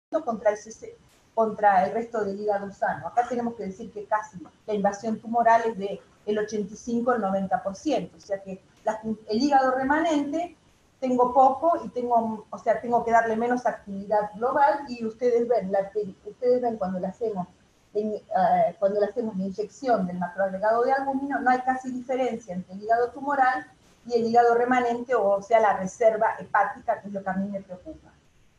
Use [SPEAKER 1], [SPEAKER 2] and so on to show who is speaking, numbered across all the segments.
[SPEAKER 1] contra contra el resto del hígado sano. Acá tenemos que decir que casi la invasión tumoral es del 85 al 90%, o sea que el hígado remanente tengo poco y tengo que darle menos actividad global, y ustedes ven cuando le hacemos la inyección del macroagregado de albúmina, no hay casi diferencia entre el hígado tumoral y el hígado remanente, o sea, la reserva hepática, que es lo que a mí me preocupa.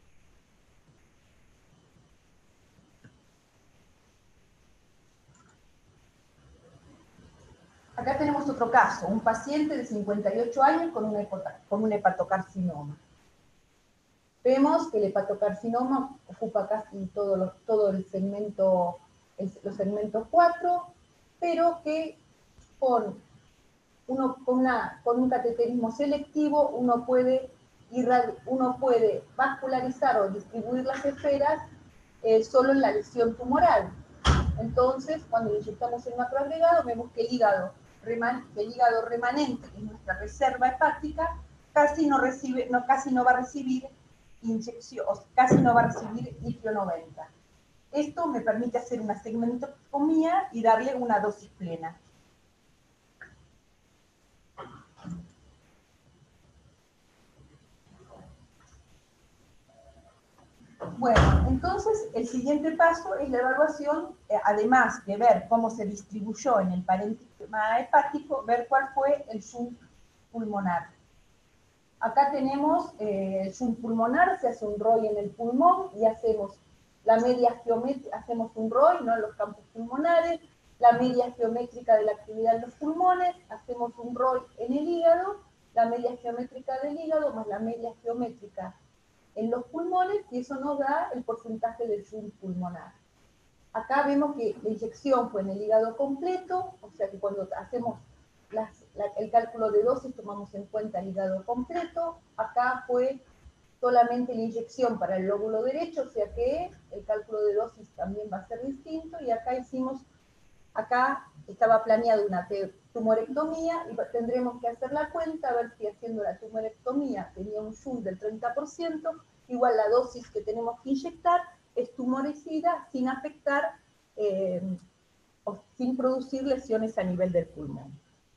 [SPEAKER 1] Acá tenemos otro caso, un paciente de 58 años con un hepatocarcinoma. Vemos que el hepatocarcinoma ocupa casi todo el segmento, los segmentos 4, pero que con un cateterismo selectivo uno puede vascularizar o distribuir las esferas solo en la lesión tumoral. Entonces, cuando inyectamos el macroagregado, vemos que el hígado remanente, que es nuestra reserva hepática, casi no va a recibir inyección, casi no va a recibir litio 90. Esto me permite hacer una segmentectomía y darle una dosis plena. Bueno, entonces el siguiente paso es la evaluación, además de ver cómo se distribuyó en el parénquima hepático, ver cuál fue el zoom pulmonar. Acá tenemos el zoom pulmonar, se hace un ROI en el pulmón y hacemos la media geométrica, hacemos un ROI, ¿no?, en los campos pulmonares, la media geométrica de la actividad en los pulmones, hacemos un ROI en el hígado, la media geométrica del hígado más la media geométrica en los pulmones, y eso nos da el porcentaje del zoom pulmonar. Acá vemos que la inyección fue en el hígado completo, o sea que cuando hacemos el cálculo de dosis tomamos en cuenta el hígado completo. Acá fue solamente la inyección para el lóbulo derecho, o sea que el cálculo de dosis también va a ser distinto, y acá estaba planeada una tumorectomía, y tendremos que hacer la cuenta, a ver si haciendo la tumorectomía tenía un zoom del 30%, igual la dosis que tenemos que inyectar es tumoricida sin afectar o sin producir lesiones a nivel del pulmón.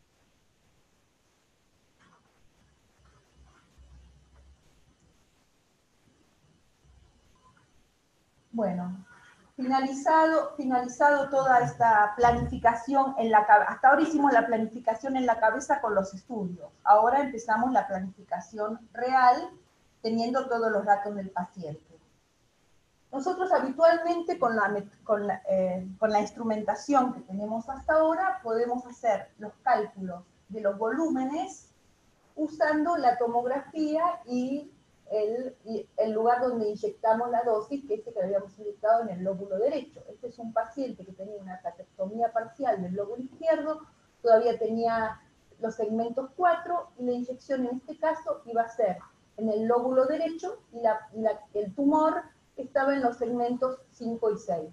[SPEAKER 1] Bueno, finalizado toda esta planificación hasta ahora hicimos la planificación en la cabeza con los estudios. Ahora empezamos la planificación real, teniendo todos los datos del paciente. Nosotros habitualmente con la instrumentación que tenemos hasta ahora podemos hacer los cálculos de los volúmenes usando la tomografía y el lugar donde inyectamos la dosis, que es el que habíamos inyectado en el lóbulo derecho. Este es un paciente que tenía una catectomía parcial del lóbulo izquierdo, todavía tenía los segmentos 4, y la inyección en este caso iba a ser en el lóbulo derecho, y el tumor estaba en los segmentos 5 y 6.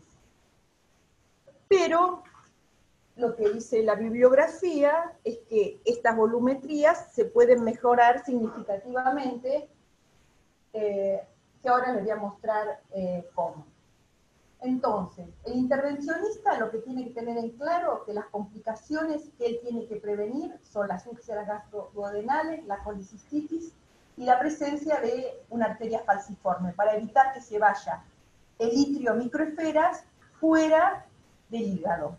[SPEAKER 1] Pero lo que dice la bibliografía es que estas volumetrías se pueden mejorar significativamente, que ahora les voy a mostrar cómo. Entonces, el intervencionista lo que tiene que tener en claro es que las complicaciones que él tiene que prevenir son las úlceras gastroduodenales, la colicistitis y la presencia de una arteria falciforme, para evitar que se vaya el itrio microesferas fuera del hígado.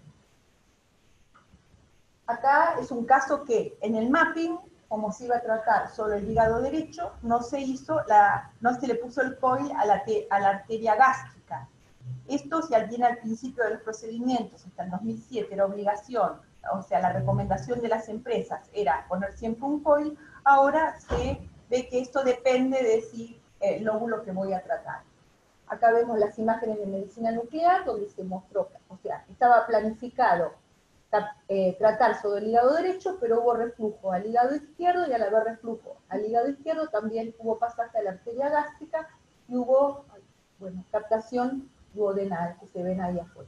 [SPEAKER 1] Acá es un caso que en el mapping, como se iba a tratar solo el hígado derecho, no se le puso el coil a la arteria gástrica. Esto, si alguien al principio de los procedimientos, hasta el 2007, era obligación, o sea, la recomendación de las empresas era poner siempre un coil, ahora se ve que esto depende de si el lóbulo que voy a tratar. Acá vemos las imágenes de medicina nuclear, donde se mostró, o sea, estaba planificado tratar solo el hígado derecho, pero hubo reflujo al hígado izquierdo, y al haber reflujo al hígado izquierdo también hubo pasaje a la arteria gástrica, y hubo, bueno, captación duodenal, que se ven ahí afuera.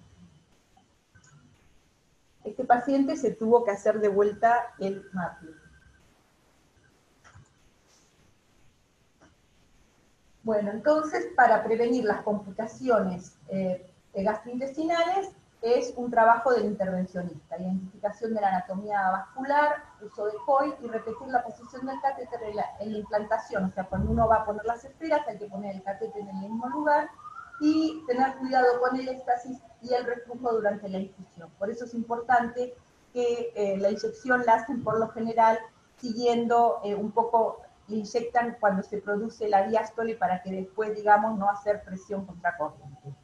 [SPEAKER 1] Este paciente se tuvo que hacer de vuelta el mapping. Bueno, entonces, para prevenir las complicaciones gastrointestinales, es un trabajo del intervencionista, identificación de la anatomía vascular, uso de COI y repetir la posición del catéter en la implantación. O sea, cuando uno va a poner las esferas, hay que poner el catéter en el mismo lugar y tener cuidado con el éxtasis y el reflujo durante la infusión. Por eso es importante que la inyección la hacen por lo general siguiendo un poco, le inyectan cuando se produce la diástole para que después, digamos, no hacer presión contracorriente.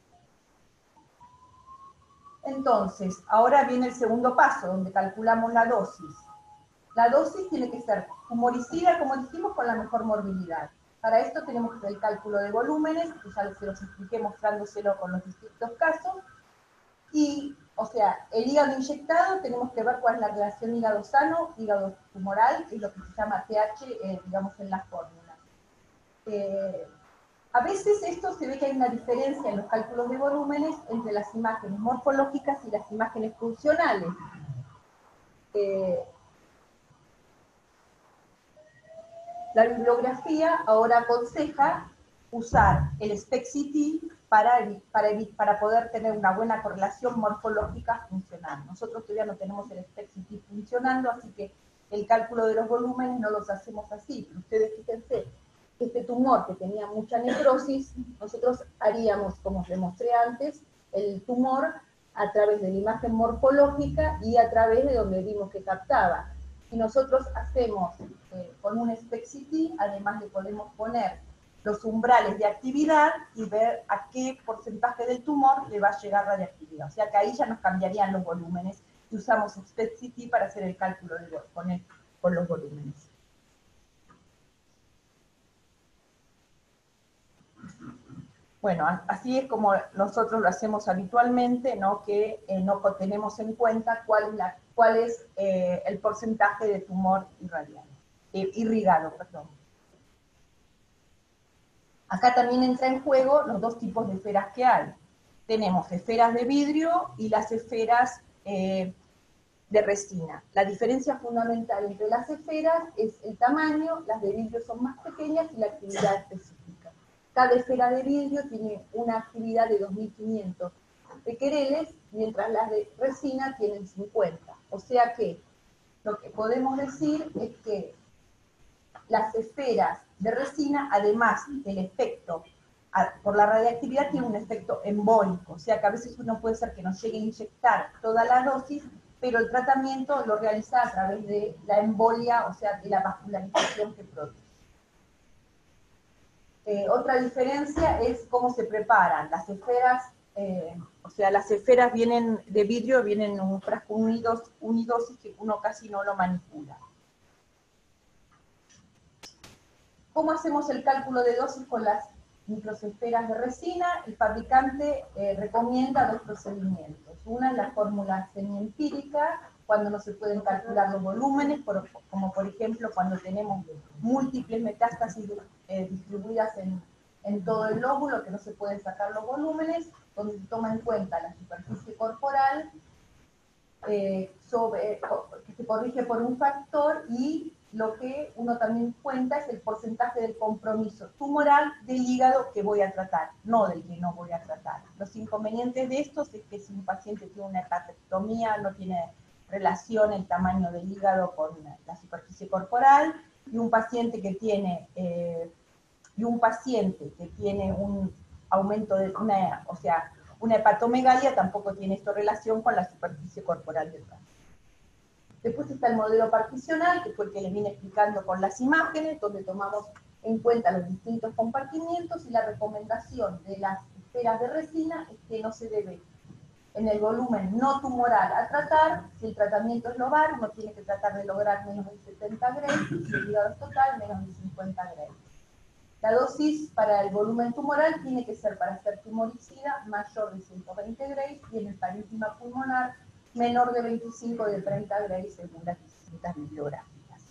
[SPEAKER 1] Entonces, ahora viene el segundo paso, donde calculamos la dosis. La dosis tiene que ser humoricida, como dijimos, con la mejor morbilidad. Para esto tenemos el cálculo de volúmenes, que ya se los expliqué mostrándoselo con los distintos casos. Y, o sea, el hígado inyectado, tenemos que ver cuál es la relación hígado sano, hígado tumoral, que es lo que se llama pH, digamos, en la fórmula. A veces esto se ve que hay una diferencia en los cálculos de volúmenes entre las imágenes morfológicas y las imágenes funcionales. La bibliografía ahora aconseja usar el SPECT-CT para poder tener una buena correlación morfológica funcional. Nosotros todavía no tenemos el SPECT-CT funcionando, así que el cálculo de los volúmenes no los hacemos así. Pero ustedes fíjense, este tumor que tenía mucha necrosis, nosotros haríamos, como os demostré antes, el tumor a través de la imagen morfológica y a través de donde vimos que captaba. Si nosotros hacemos con un SPECT-CT, además le podemos poner los umbrales de actividad y ver a qué porcentaje del tumor le va a llegar radiactividad. O sea que ahí ya nos cambiarían los volúmenes y usamos SPECT-CT para hacer el cálculo con los volúmenes. Bueno, así es como nosotros lo hacemos habitualmente, ¿no? Que no tenemos en cuenta cuál es el porcentaje de tumor irrigado. Acá también entra en juego los dos tipos de esferas que hay. Tenemos esferas de vidrio y las esferas de resina. La diferencia fundamental entre las esferas es el tamaño, las de vidrio son más pequeñas y la actividad específica. Cada esfera de vidrio tiene una actividad de 2500 becquereles, mientras las de resina tienen 50. O sea que lo que podemos decir es que las esferas de resina, además del efecto por la radiactividad, tiene un efecto embólico, o sea que a veces uno puede ser que nos llegue a inyectar toda la dosis, pero el tratamiento lo realiza a través de la embolia, o sea, de la vascularización que produce. Otra diferencia es cómo se preparan. Las esferas, o sea, las esferas vienen de vidrio, vienen en un frasco unidosis que uno casi no lo manipula. ¿Cómo hacemos el cálculo de dosis con las microesferas de resina? El fabricante recomienda dos procedimientos. Una es la fórmula semiempírica, cuando no se pueden calcular los volúmenes, como por ejemplo cuando tenemos múltiples metástasis distribuidas en todo el lóbulo, que no se pueden sacar los volúmenes, donde se toma en cuenta la superficie corporal, que se corrige por un factor, y lo que uno también cuenta es el porcentaje del compromiso tumoral del hígado que voy a tratar, no del que no voy a tratar. Los inconvenientes de estos es que si un paciente tiene una hepatectomía, no tiene relación el tamaño del hígado con la superficie corporal, y un paciente que tiene un aumento de una hepatomegalia tampoco tiene esto relación con la superficie corporal del paciente. Después está el modelo particional, que fue el que les vine explicando con las imágenes, donde tomamos en cuenta los distintos compartimientos, y la recomendación de las esferas de resina es que no se debe en el volumen no tumoral a tratar. Si el tratamiento es lobar, uno tiene que tratar de lograr menos de 70 Gray, y si el hígado es total, menos de 50 Gray. La dosis para el volumen tumoral tiene que ser, para ser tumoricida, mayor de 120 Gray, y en el parénquima pulmonar menor de 25 de 30 Gray, según las distintas bibliografías.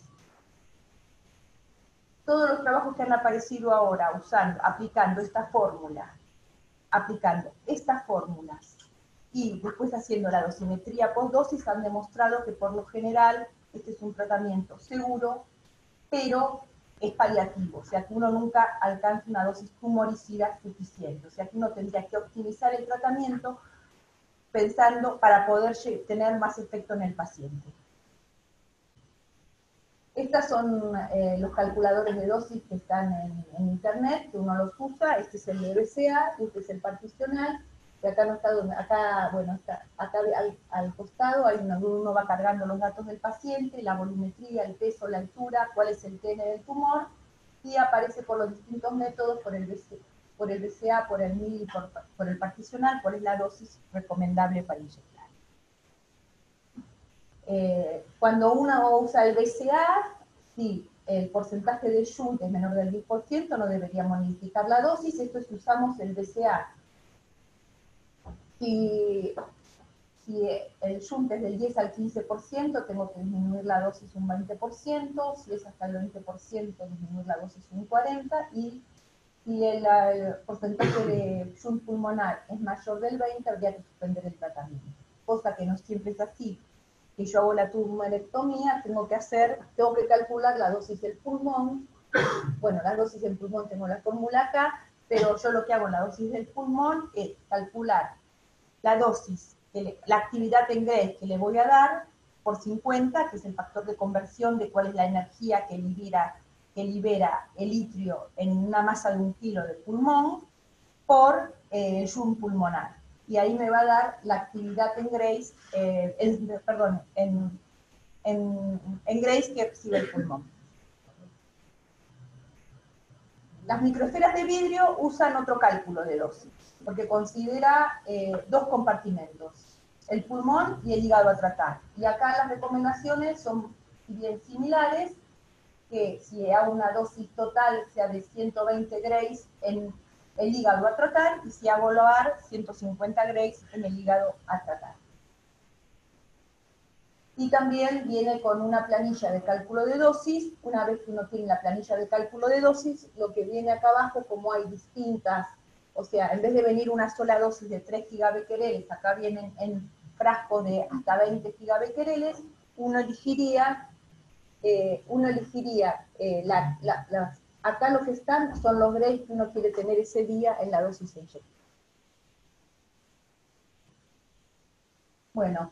[SPEAKER 1] Todos los trabajos que han aparecido ahora aplicando estas fórmulas y después haciendo la dosimetría postdosis, han demostrado que por lo general este es un tratamiento seguro, pero es paliativo, o sea que uno nunca alcanza una dosis tumoricida suficiente, o sea que uno tendría que optimizar el tratamiento pensando para poder tener más efecto en el paciente. Estos son los calculadores de dosis que están en internet, que uno los usa. Este es el de BCA, este es el particional, y acá no está donde, acá, bueno, está, acá al costado hay uno va cargando los datos del paciente, la volumetría, el peso, la altura, cuál es el TN del tumor, y aparece por los distintos métodos, por el BCA, por el MIL, por el particional, cuál es la dosis recomendable para inyectar. Cuando uno usa el BCA, si el porcentaje de shunt es menor del 10%, no deberíamos modificar la dosis. Esto es si usamos el BCA. Si el shunt es del 10 al 15%, tengo que disminuir la dosis un 20%. Si es hasta el 20%, disminuir la dosis un 40%. Y si el porcentaje de shunt pulmonar es mayor del 20%, habría que suspender el tratamiento. Cosa que no siempre es así. Si yo hago la tumorectomía, tengo que calcular la dosis del pulmón. Bueno, la dosis del pulmón tengo la fórmula acá, pero yo lo que hago en la dosis del pulmón es calcular la dosis, la actividad en Grace que le voy a dar por 50, que es el factor de conversión de cuál es la energía que libera el itrio en una masa de 1 kilo de pulmón, por el shunt pulmonar. Y ahí me va a dar la actividad en Grace, en Grace que recibe el pulmón. Las microesferas de vidrio usan otro cálculo de dosis, porque considera dos compartimentos, el pulmón y el hígado a tratar. Y acá las recomendaciones son bien similares, que si hago una dosis total sea de 120 Grays en el hígado a tratar, y si hago LOAR, 150 Grays en el hígado a tratar. Y también viene con una planilla de cálculo de dosis. Una vez que uno tiene la planilla de cálculo de dosis, lo que viene acá abajo, como hay distintas, o sea, en vez de venir una sola dosis de 3 gigabecquereles, acá vienen en frascos de hasta 20 gigabecquereles, uno elegiría acá lo que están son los Grays que uno quiere tener ese día en la dosis inyectada. Bueno,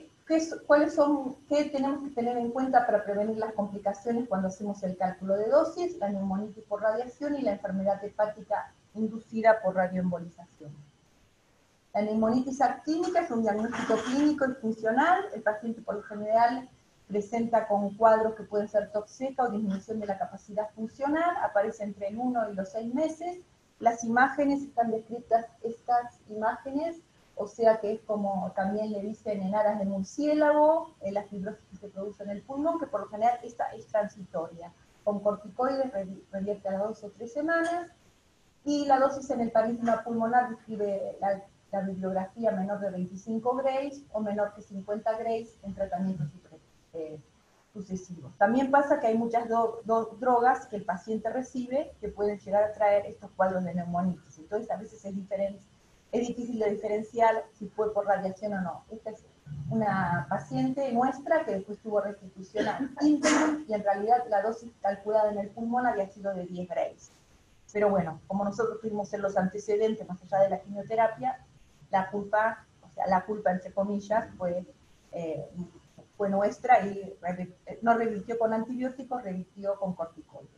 [SPEAKER 1] ¿qué tenemos que tener en cuenta para prevenir las complicaciones cuando hacemos el cálculo de dosis? La neumonitis por radiación y la enfermedad hepática inducida por radioembolización. La neumonitis actínica es un diagnóstico clínico y funcional. El paciente por lo general presenta con cuadros que pueden ser tos seca o disminución de la capacidad funcional, aparece entre el 1 y los 6 meses. Las imágenes están descritas, estas imágenes, o sea que es como también le dicen en aras de murciélago, la fibrosis que se produce en el pulmón, que por lo general esta es transitoria. Con corticoides revierte a las 2 o 3 semanas, y la dosis en el parénquima pulmonar describe la bibliografía menor de 25 Grays o menor que 50 Grays en tratamientos sucesivos. También pasa que hay muchas drogas que el paciente recibe que pueden llegar a traer estos cuadros de neumonitis. Entonces a veces es difícil de diferenciar si fue por radiación o no. Esta es una paciente nuestra que después tuvo restitución a íntegro y en realidad la dosis calculada en el pulmón había sido de 10 Grays. Pero bueno, como nosotros tuvimos en los antecedentes, más allá de la quimioterapia, la culpa entre comillas, fue nuestra y no revirtió con antibióticos, revirtió con corticoides.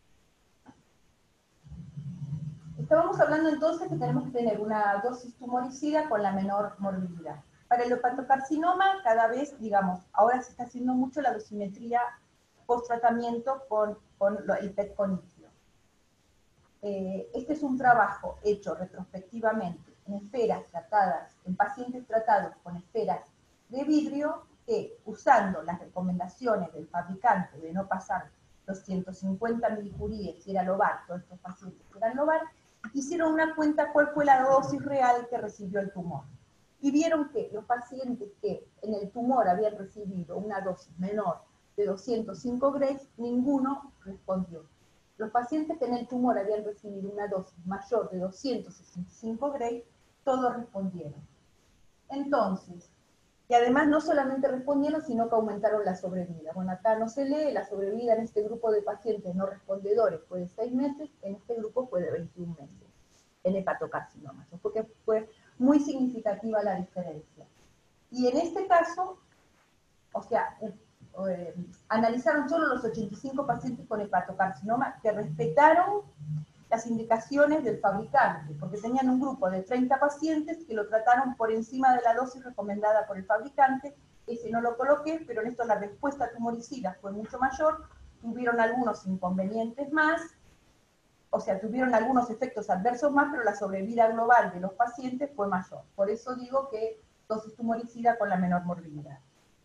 [SPEAKER 1] Estábamos hablando entonces que tenemos que tener una dosis tumoricida con la menor morbilidad. Para el hepatocarcinoma, cada vez, digamos, ahora se está haciendo mucho la dosimetría post-tratamiento con el PET con itrio. Este es un trabajo hecho retrospectivamente en esferas tratadas, en pacientes tratados con esferas de vidrio, que usando las recomendaciones del fabricante de no pasar los 150 milicuries si era LOBAR, todos estos pacientes eran LOBAR, hicieron una cuenta cuál fue la dosis real que recibió el tumor. Y vieron que los pacientes que en el tumor habían recibido una dosis menor de 205 Grays, ninguno respondió. Los pacientes que en el tumor habían recibido una dosis mayor de 265 Grays, todos respondieron. Entonces, Y además no solamente respondieron, sino que aumentaron la sobrevida. Bueno, acá no se lee, la sobrevida en este grupo de pacientes no respondedores fue de 6 meses, en este grupo fue de 21 meses, en hepatocarcinomas, porque fue muy significativa la diferencia. Y en este caso, o sea, analizaron solo los 85 pacientes con hepatocarcinoma que respetaron las indicaciones del fabricante, porque tenían un grupo de 30 pacientes que lo trataron por encima de la dosis recomendada por el fabricante. Ese no lo coloqué, pero en esto la respuesta tumoricida fue mucho mayor, tuvieron algunos inconvenientes más, o sea, tuvieron algunos efectos adversos más, pero la sobrevida global de los pacientes fue mayor. Por eso digo que dosis tumoricida con la menor morbilidad.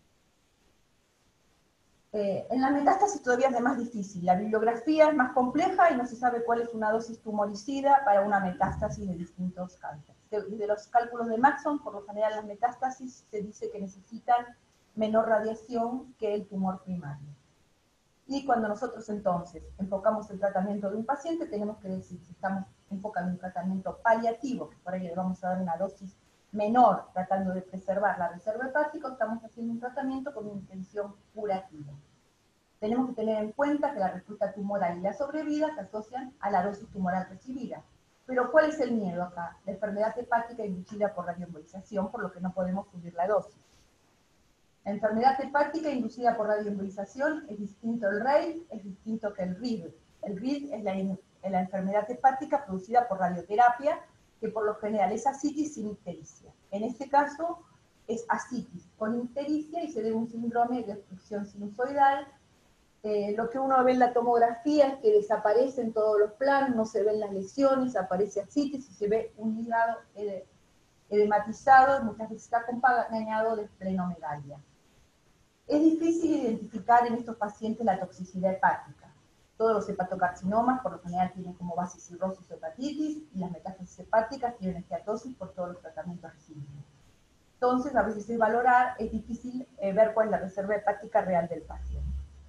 [SPEAKER 1] En la metástasis todavía es de más difícil, la bibliografía es más compleja y no se sabe cuál es una dosis tumoricida para una metástasis de distintos cánceres. De los cálculos de Maxon, por lo general las metástasis se dice que necesitan menor radiación que el tumor primario. Y cuando nosotros entonces enfocamos el tratamiento de un paciente, tenemos que decir si estamos enfocando un tratamiento paliativo, que por ahí le vamos a dar una dosis menor, tratando de preservar la reserva hepática, estamos haciendo un tratamiento con una intención curativa. Tenemos que tener en cuenta que la respuesta tumoral y la sobrevida se asocian a la dosis tumoral recibida. Pero ¿cuál es el miedo acá? La enfermedad hepática inducida por radioembolización, por lo que no podemos subir la dosis. La enfermedad hepática inducida por radioembolización es distinto el REI, es distinto que el RID. El RID es la enfermedad hepática producida por radioterapia, que por lo general es ascitis sin ictericia. En este caso es ascitis con ictericia y se debe a un síndrome de obstrucción sinusoidal. Lo que uno ve en la tomografía es que desaparecen todos los planos, no se ven las lesiones, aparece ascitis y se ve un hígado edematizado, muchas veces está acompañado de esplenomegalia. Es difícil identificar en estos pacientes la toxicidad hepática. Todos los hepatocarcinomas por lo general tienen como base cirrosis o hepatitis, y las metástasis hepáticas tienen esteatosis por todos los tratamientos recibidos. Entonces, a veces es difícil ver cuál es la reserva hepática real del paciente.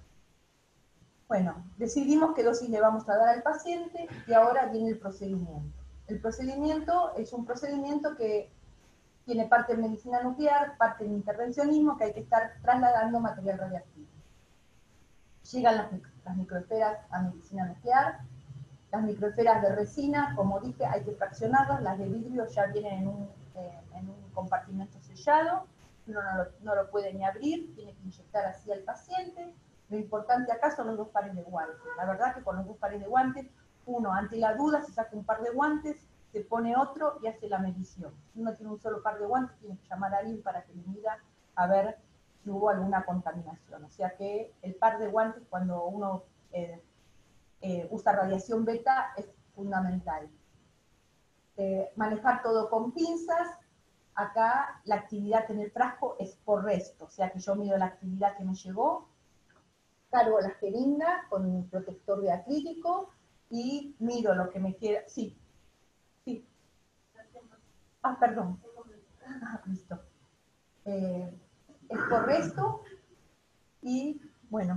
[SPEAKER 1] Bueno, decidimos qué dosis le vamos a dar al paciente y ahora viene el procedimiento. El procedimiento es un procedimiento que tiene parte en medicina nuclear, parte en intervencionismo, que hay que estar trasladando material radiactivo. Llegan las microesferas a medicina nuclear, las microesferas de resina, como dije, hay que fraccionarlas, las de vidrio ya vienen en un compartimento sellado, uno no lo puede ni abrir, tiene que inyectar así al paciente. Lo importante acá son los 2 pares de guantes. La verdad que con los 2 pares de guantes, uno ante la duda se saca un par de guantes, se pone otro y hace la medición. Si uno tiene un solo par de guantes, tiene que llamar a alguien para que le mida a ver si hubo alguna contaminación. O sea que el par de guantes cuando uno usa radiación beta es fundamental. Manejar todo con pinzas. Acá la actividad en el frasco es por resto, o sea que yo mido la actividad que me llegó, cargo la jeringa con un protector de acrílico y mido lo que me quiera. Sí. Ah, perdón. Listo. Es por resto y bueno.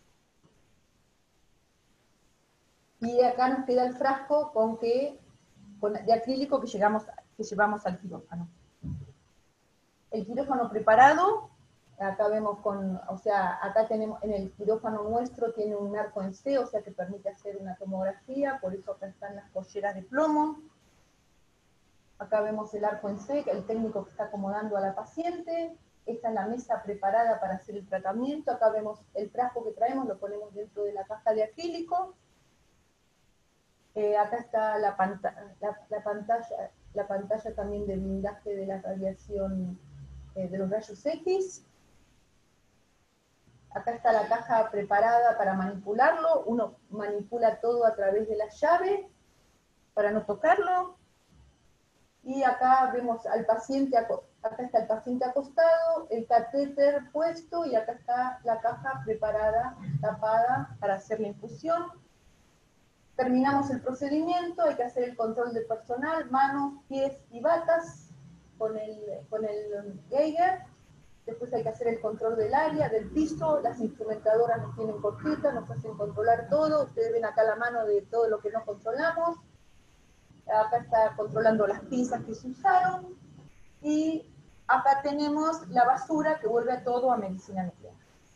[SPEAKER 1] Y acá nos queda el frasco de acrílico que llevamos al quirófano. El quirófano preparado, acá vemos acá tenemos, en el quirófano nuestro tiene un arco en C, o sea que permite hacer una tomografía, por eso acá están las polleras de plomo. Acá vemos el arco en C, el técnico que está acomodando a la paciente. Esta es la mesa preparada para hacer el tratamiento. Acá vemos el frasco que traemos, lo ponemos dentro de la caja de acrílico. Acá está la pantalla también de blindaje de la radiación de los rayos X. Acá está la caja preparada para manipularlo. Uno manipula todo a través de la llave para no tocarlo. Y acá vemos al paciente, acá está el paciente acostado, el catéter puesto, y acá está la caja preparada, tapada para hacer la infusión. Terminamos el procedimiento, hay que hacer el control de personal, manos, pies y batas con el Geiger. Después hay que hacer el control del área, del piso, las instrumentadoras nos tienen cortitas, nos hacen controlar todo. Ustedes ven acá la mano de todo lo que no controlamos. Acá está controlando las pinzas que se usaron, y acá tenemos la basura que vuelve a todo a medicina nuclear.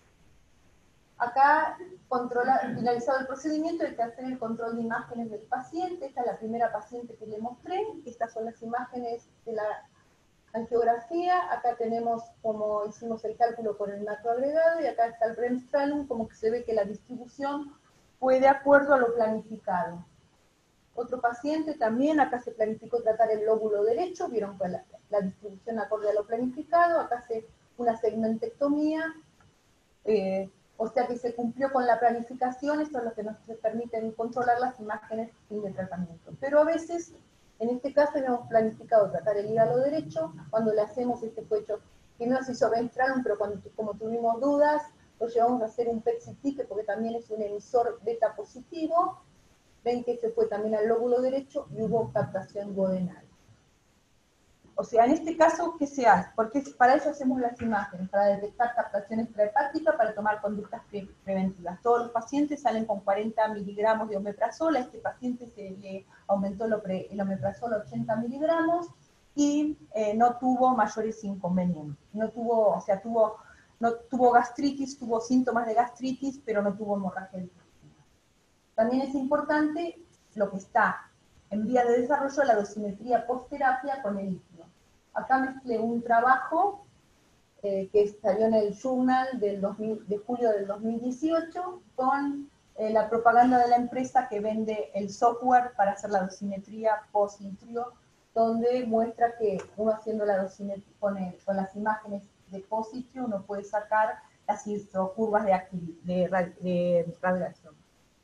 [SPEAKER 1] Acá, finalizado el procedimiento, hay que hacer el control de imágenes del paciente. Esta es la primera paciente que le mostré. Estas son las imágenes de la angiografía. Acá tenemos como hicimos el cálculo con el macroagregado, y acá está el Bremsstrahlung, como que se ve que la distribución fue de acuerdo a lo planificado. Otro paciente también, acá se planificó tratar el lóbulo derecho, vieron que la distribución acorde a lo planificado. Acá hace una segmentectomía, o sea que se cumplió con la planificación. Esto es lo que nos permite controlar las imágenes de tratamiento. Pero a veces, en este caso, habíamos planificado tratar el hígado derecho. Cuando le hacemos este fue hecho, primero se hizo Bremsstrahlung, pero como tuvimos dudas, lo llevamos a hacer un PET-CT, porque también es un emisor beta positivo. Ven que se fue también al lóbulo derecho y hubo captación duodenal. O sea, en este caso, ¿qué se hace? Porque para eso hacemos las imágenes, para detectar captación extrahepática, para tomar conductas preventivas. Todos los pacientes salen con 40 miligramos de omeprazol. A este paciente se le aumentó el omeprazol a 80 miligramos y no tuvo mayores inconvenientes. No tuvo, o sea, no tuvo gastritis, tuvo síntomas de gastritis, pero no tuvo hemorragia intestinal. También es importante lo que está en vía de desarrollo, la dosimetría post-terapia con el litio. Acá mezclé un trabajo que salió en el Journal de julio del 2018 con la propaganda de la empresa que vende el software para hacer la dosimetría post-litio, donde muestra que uno haciendo la dosimetría con las imágenes de post-litio uno puede sacar las curvas de radiación.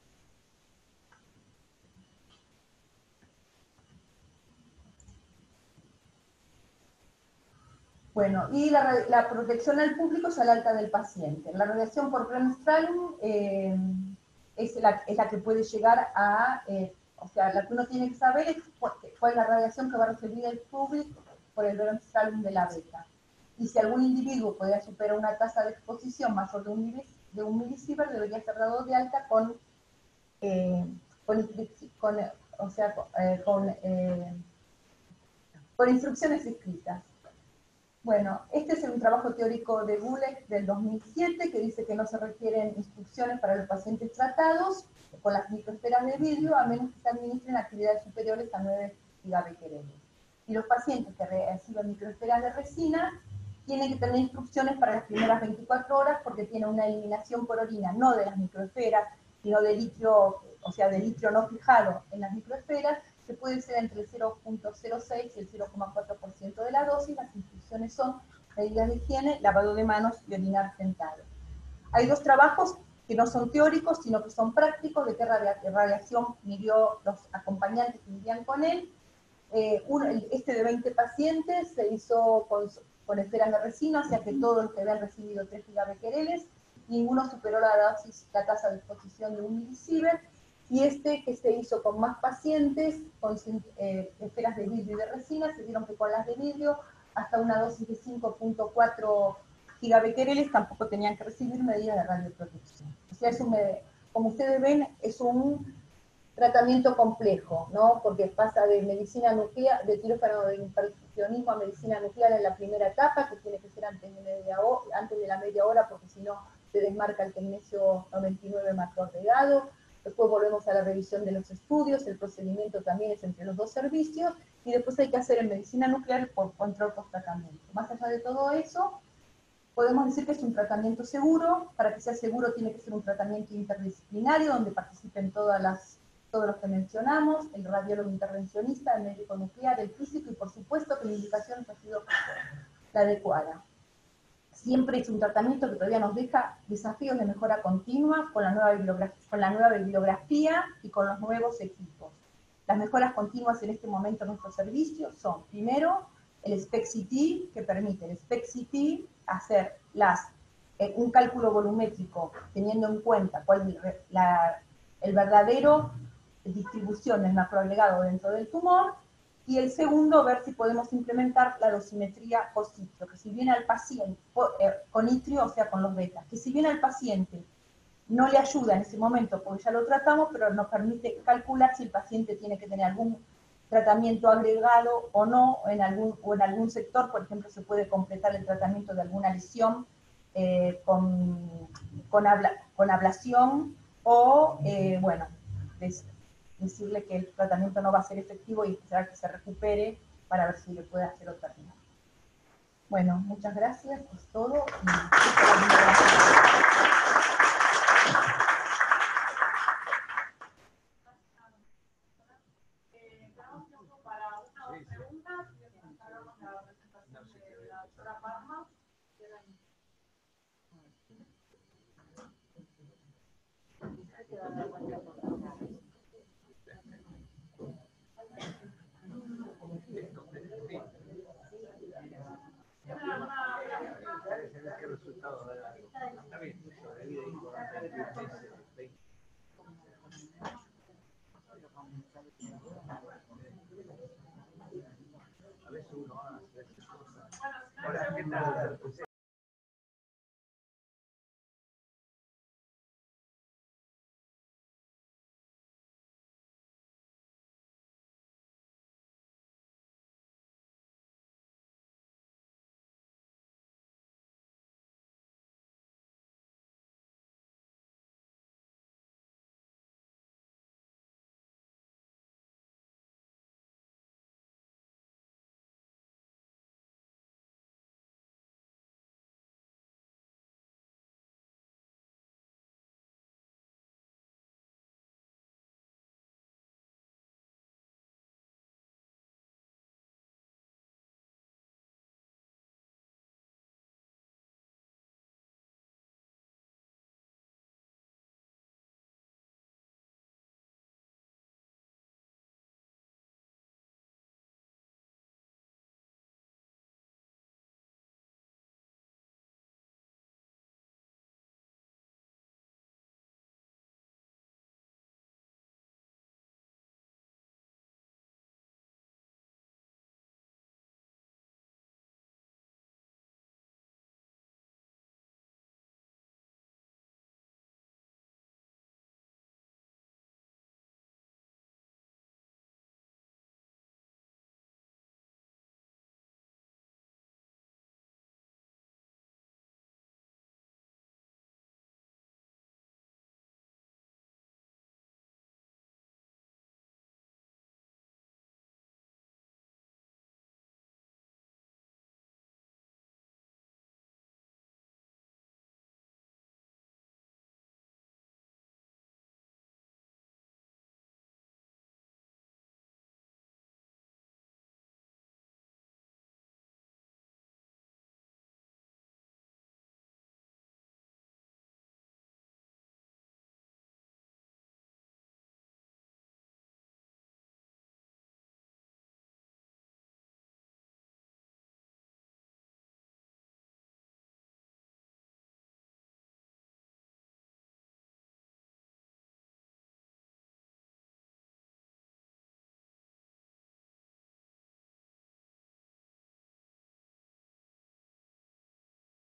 [SPEAKER 1] Bueno, y la protección al público es al alta del paciente. La radiación por Bremsstrahlung es la que puede llegar a, o sea, la que uno tiene que saber es cuál es la radiación que va a recibir el público por el Bremsstrahlung de la beta. Y si algún individuo podría superar una tasa de exposición mayor de un milisievert, debería ser dado de alta con instrucciones escritas. Bueno, este es un trabajo teórico de Gulick del 2007 que dice que no se requieren instrucciones para los pacientes tratados con las microesferas de vidrio a menos que se administren actividades superiores a 9 gigabecquereles. Y los pacientes que reciben microesferas de resina tienen que tener instrucciones para las primeras 24 horas porque tiene una eliminación por orina, no de las microesferas, sino de litio, o sea, de litio no fijado en las microesferas, que puede ser entre el 0.06 y el 0,4% de la dosis. Las instrucciones son medidas de higiene, lavado de manos y orinar sentado. Hay dos trabajos que no son teóricos, sino que son prácticos, de qué radiación midió los acompañantes que vivían con él. Este de 20 pacientes se hizo con esferas de resina, o sea que todos los que habían recibido 3 gigabecquereles, ninguno superó la tasa de exposición de 1 milisievert. Y este que se hizo con más pacientes, con esferas de vidrio y de resina, se vieron que con las de vidrio, hasta una dosis de 5.4 gigabecquereles, tampoco tenían que recibir medidas de radioprotección. O sea, como ustedes ven, es un tratamiento complejo, ¿no? Porque pasa de medicina nuclear, de quirófano de infusionismo a medicina nuclear en la primera etapa, que tiene que ser antes de la media hora, porque si no se desmarca el tecnesio 99 macroagregado. Después volvemos a la revisión de los estudios, el procedimiento también es entre los dos servicios, y después hay que hacer en medicina nuclear por control post-tratamiento. Más allá de todo eso, podemos decir que es un tratamiento seguro. Para que sea seguro tiene que ser un tratamiento interdisciplinario, donde participen todos los que mencionamos, el radiólogo intervencionista, el médico nuclear, el físico, y por supuesto que la indicación ha sido la adecuada. Siempre es un tratamiento que todavía nos deja desafíos de mejora continua con la nueva bibliografía y con los nuevos equipos. Las mejoras continuas en este momento en nuestros servicios son, primero, el SPECT-CT, que permite el SPECT-CT hacer un cálculo volumétrico teniendo en cuenta cuál el verdadero distribución del macroagregado dentro del tumor. Y el segundo, ver si podemos implementar la dosimetría post-itrio, que si viene al paciente, con itrio, o sea, con los betas, que si bien al paciente no le ayuda en ese momento, porque ya lo tratamos, pero nos permite calcular si el paciente tiene que tener algún tratamiento agregado o no, en algún sector, por ejemplo, se puede completar el tratamiento de alguna lesión con ablación o, bueno, decirle que el tratamiento no va a ser efectivo y esperar que se recupere para ver si le puede hacer otra terapia. Bueno, muchas gracias, es todo.
[SPEAKER 2] Para una o dos preguntas, hablamos de la presentación de la doctora Parma. Hay que darle cuenta.